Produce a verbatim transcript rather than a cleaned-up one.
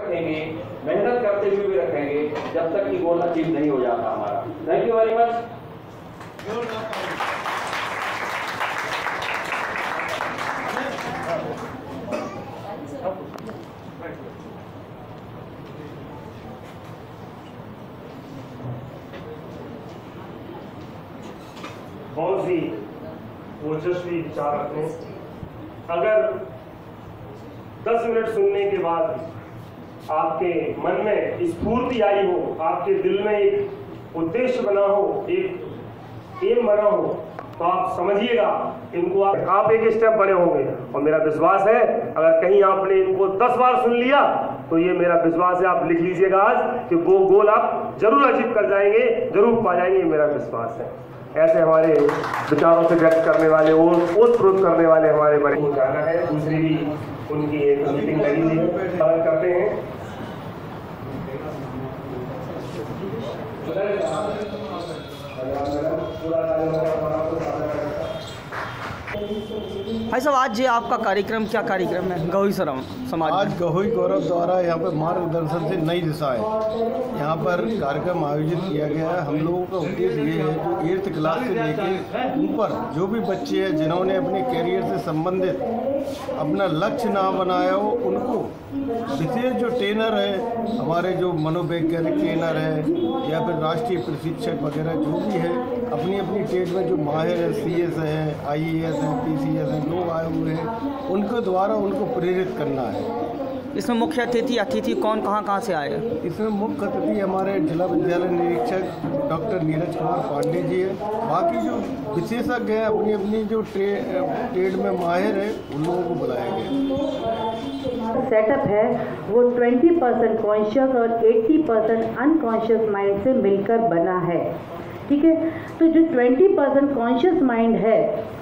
रखेंगे, मेहनत करते हुए भी रखेंगे, जब तक कि गोल अचीव नहीं हो जाता हमारा। Thank you very much. बहुत ही ओजस्वी विचार रखने, अगर दस मिनट सुनने के बाद आपके मन में स्फूर्ति आई हो, आपके दिल में एक उद्देश्य बना हो, एक एम बना हो, तो आप समझिएगा इनको आप, आप एक स्टेप बड़े होंगे। और मेरा विश्वास है अगर कहीं आपने इनको दस बार सुन लिया तो ये मेरा विश्वास है, आप लिख लीजिएगा आज कि वो गोल आप जरूर अचीव कर जाएंगे, जरूर पा जाएंगे, मेरा विश्वास है। ऐसे हमारे विचारों से व्यक्त करने वाले और ओतप्रोत करने वाले हमारे बड़े जाना है। दूसरी भी उनकी एक मीटिंग लगी हुई है, करते हैं। भाई साहब, आज ये आपका कार्यक्रम क्या कार्यक्रम है गहोई समाज? आज गहोई गौरव द्वारा यहाँ पर मार्गदर्शन से नई दिशाएं यहाँ पर कार्यक्रम आयोजित किया गया है। हम लोगों का उद्देश्य ये है जो एट्थ क्लास से लेकर ऊपर जो भी बच्चे हैं जिन्होंने अपने कैरियर से संबंधित अपना लक्ष्य ना बनाया हो, उनको विशेष जो ट्रेनर है, हमारे जो मनोवैज्ञानिक ट्रेनर है या फिर राष्ट्रीय प्रशिक्षक वगैरह जो भी है, अपनी अपनी ट्रेड में जो माहिर है, सी एस है, आई ए एस है, पी सी एस है, लोग आए हुए हैं, उनके द्वारा उनको प्रेरित करना है। इसमें मुख्य अतिथि अतिथि कौन कहाँ कहाँ से आए? इसमें मुख्य अतिथि हमारे जिला विद्यालय निरीक्षक डॉक्टर नीरज कुमार पांडे जी है। बाकी जो विशेषज्ञ हैं, अपनी अपनी जो ट्रे, ट्रेड में माहिर है, उन लोगों को बुलाया गया। सेटअप है वो बीस परसेंट कॉन्शियस और अस्सी परसेंट अनकॉन्शियस माइंड से मिलकर बना है। ठीक है, तो जो बीस परसेंट कॉन्शियस माइंड है